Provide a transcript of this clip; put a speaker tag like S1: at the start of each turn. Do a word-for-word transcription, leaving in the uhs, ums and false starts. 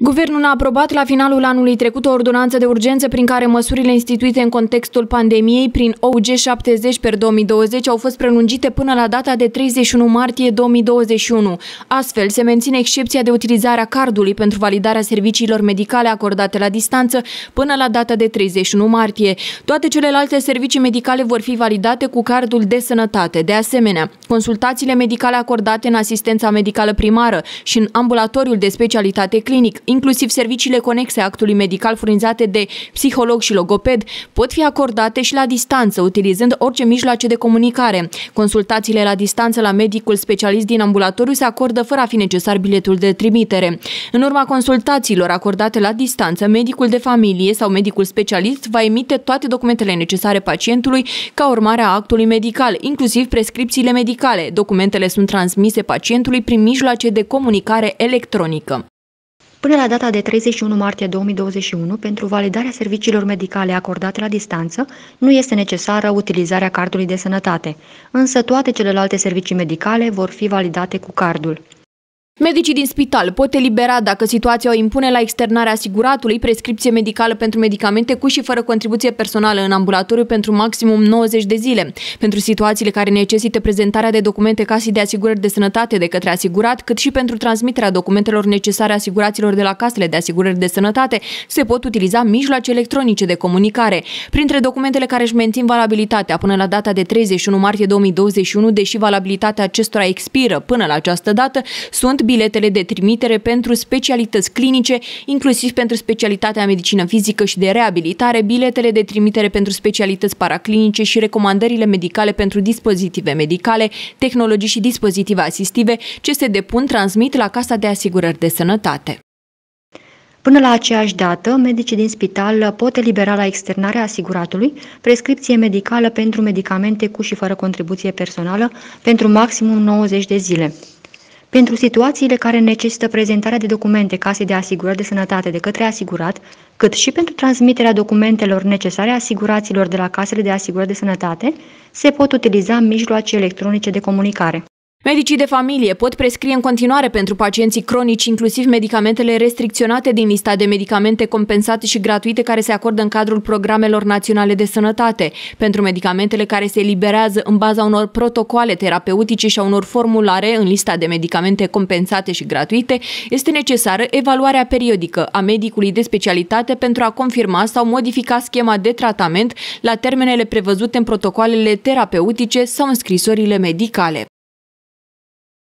S1: Guvernul a aprobat la finalul anului trecut o ordonanță de urgență prin care măsurile instituite în contextul pandemiei prin O U G șaptezeci pe două mii douăzeci au fost prelungite până la data de treizeci și unu martie două mii douăzeci și unu. Astfel, se menține excepția de utilizare a cardului pentru validarea serviciilor medicale acordate la distanță până la data de treizeci și unu martie. Toate celelalte servicii medicale vor fi validate cu cardul de sănătate. De asemenea, consultațiile medicale acordate în asistența medicală primară și în ambulatoriul de specialitate clinic, inclusiv serviciile conexe actului medical furnizate de psiholog și logoped, pot fi acordate și la distanță, utilizând orice mijloace de comunicare. Consultațiile la distanță la medicul specialist din ambulatoriu se acordă fără a fi necesar biletul de trimitere. În urma consultațiilor acordate la distanță, medicul de familie sau medicul specialist va emite toate documentele necesare pacientului ca urmare a actului medical, inclusiv prescripțiile medicale. Documentele sunt transmise pacientului prin mijloace de comunicare electronică.
S2: Până la data de treizeci și unu martie două mii douăzeci și unu, pentru validarea serviciilor medicale acordate la distanță, nu este necesară utilizarea cardului de sănătate, însă toate celelalte servicii medicale vor fi validate cu cardul.
S1: Medicii din spital pot elibera, dacă situația o impune, la externarea asiguratului, prescripție medicală pentru medicamente cu și fără contribuție personală în ambulatoriu pentru maximum nouăzeci de zile. Pentru situațiile care necesită prezentarea de documente casei de asigurări de sănătate de către asigurat, cât și pentru transmiterea documentelor necesare asiguraților de la casele de asigurări de sănătate, se pot utiliza mijloace electronice de comunicare. Printre documentele care își mențin valabilitatea până la data de treizeci și unu martie două mii douăzeci și unu, deși valabilitatea acestora expiră până la această dată, sunt biletele de trimitere pentru specialități clinice, inclusiv pentru specialitatea medicină fizică și de reabilitare, biletele de trimitere pentru specialități paraclinice și recomandările medicale pentru dispozitive medicale, tehnologii și dispozitive asistive ce se depun, transmit la Casa de Asigurări de Sănătate.
S2: Până la aceeași dată, medicii din spital pot elibera la externarea asiguratului prescripție medicală pentru medicamente cu și fără contribuție personală pentru maximum nouăzeci de zile. Pentru situațiile care necesită prezentarea de documente casei de asigurări de sănătate de către asigurat, cât și pentru transmiterea documentelor necesare asiguraților de la casele de asigurări de sănătate, se pot utiliza mijloace electronice de comunicare.
S1: Medicii de familie pot prescrie în continuare pentru pacienții cronici, inclusiv medicamentele restricționate din lista de medicamente compensate și gratuite care se acordă în cadrul programelor naționale de sănătate. Pentru medicamentele care se eliberează în baza unor protocoale terapeutice și a unor formulare în lista de medicamente compensate și gratuite, este necesară evaluarea periodică a medicului de specialitate pentru a confirma sau modifica schema de tratament la termenele prevăzute în protocoalele terapeutice sau în scrisorile medicale.